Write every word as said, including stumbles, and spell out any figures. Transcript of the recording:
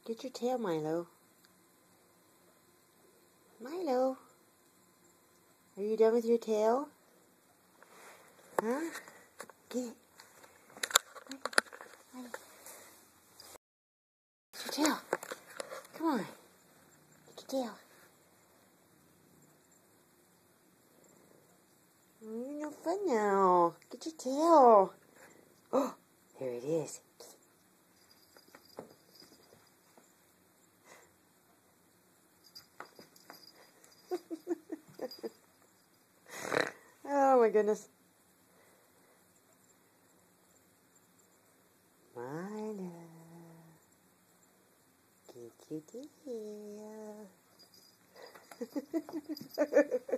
Get your tail, Milo. Milo, are you done with your tail? Huh? Get it. Milo. Get your tail. Come on. Get your tail. Oh, you're no fun now. Get your tail. Oh, there it is. Oh my goodness. Milo, get your tail.